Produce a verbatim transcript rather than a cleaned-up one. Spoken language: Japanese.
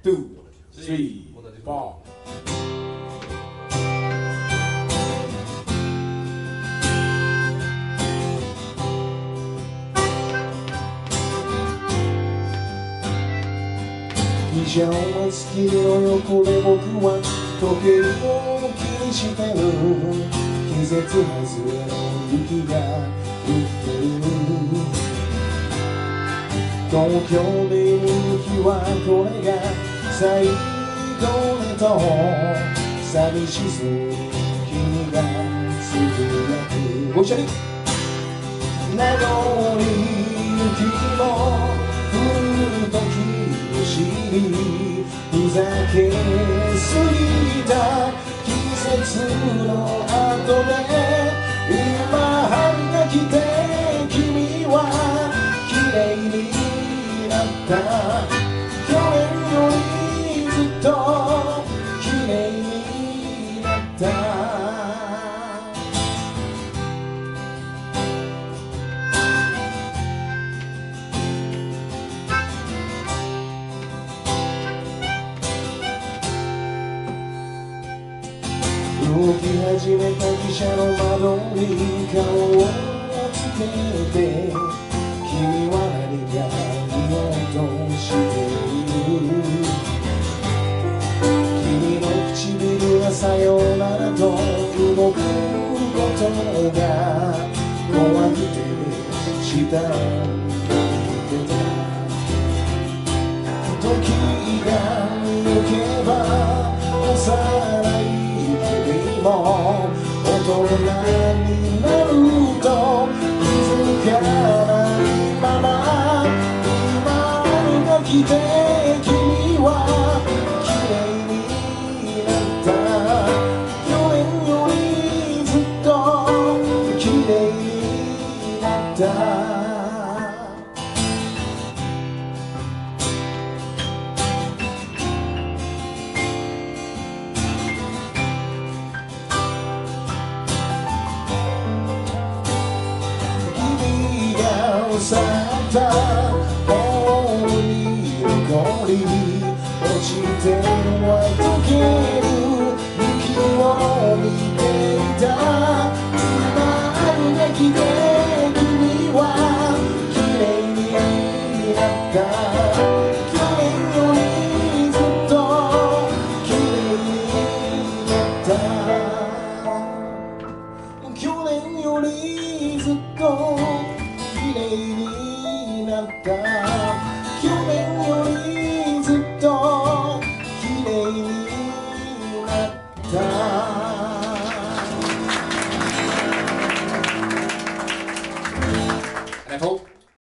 two, three, four. 汽車は月の横で僕は時計を気にしてる。季節外れの雪が降ってる。東京で見る日はこれが最後ねと寂しそうに君がつぶやく。ご一緒に。名残雪も降る時ふざけすぎた季節の後で今春が来て君は綺麗になった。去年よりずっと綺麗になった。動き始めた汽車の窓に顔をつけて君は何か言おうとしている。君の唇がさよならと動くことが怖くて下を向いてた。時が抜けば幼い大人になると気づかないまま今春が来て君は綺麗になった。去年よりずっと綺麗になった。去った頬に残り落ちては溶ける雪を見ていた。今春が来て君は綺麗になった。去年よりずっと綺麗になった。去年よりずっと綺麗になった。去年よりずっと綺麗になった。 ありがとう。